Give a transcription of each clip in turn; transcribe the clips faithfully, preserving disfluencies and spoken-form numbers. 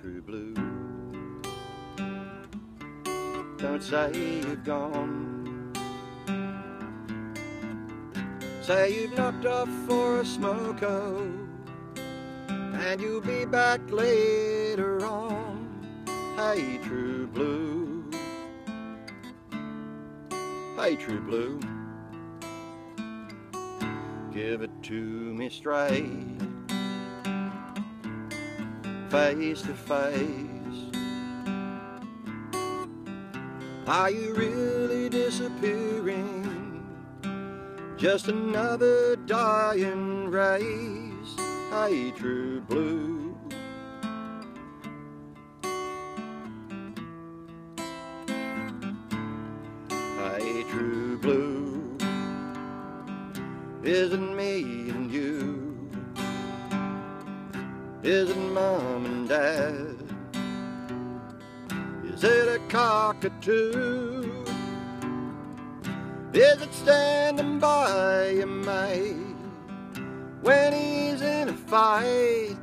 true blue. Don't say you've gone. Say you've knocked off for a smoko, and you'll be back later on. Hey, true blue. Hey, true blue. Give it to me straight, face to face. Are you really disappearing? Just another dying race. Hey, true blue. Hey, true blue. Is it me and you? Is it mom and dad? Is it a cockatoo? Is it standing by your mate when he's in a fight?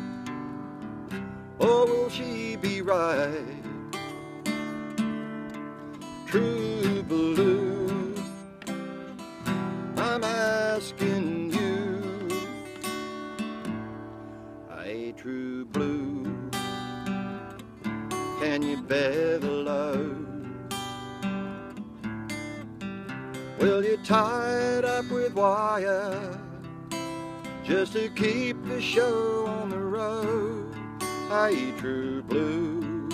Or will she be right? True blue, I'm asking you. Hey, true blue, can you bear the load? Will you tie it up with wire just to keep the show on the road? Hey, true blue.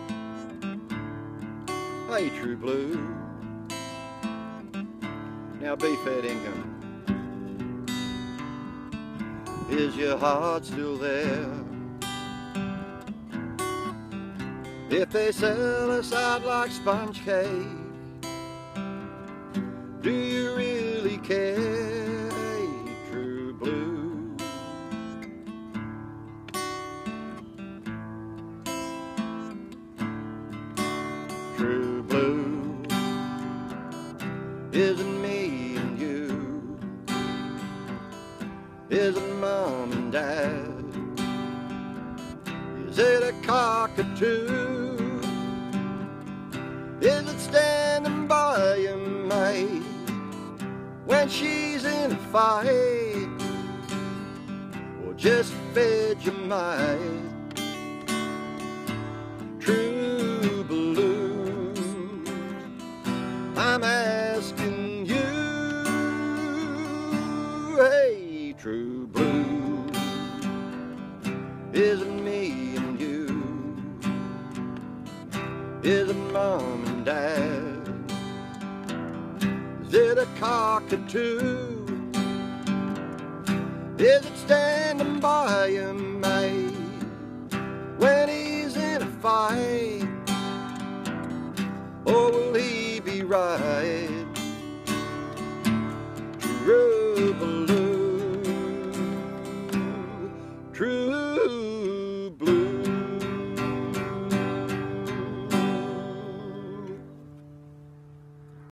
Hey, true blue. Now be fair income. Is your heart still there? If they sell us out like sponge cake, do you really care? Hey, true blue. True blue. Is it me and you? Is it mom and dad? Is it a cockatoo? Is it standing by your mate when she's in a fight? Or just fed your mind? True blue, I'm asking you. Hey, true blue. Is it me and you? Is it mom and dad? Is it a cockatoo? Is it standing by your mate when he's in a fight? Or will he be right?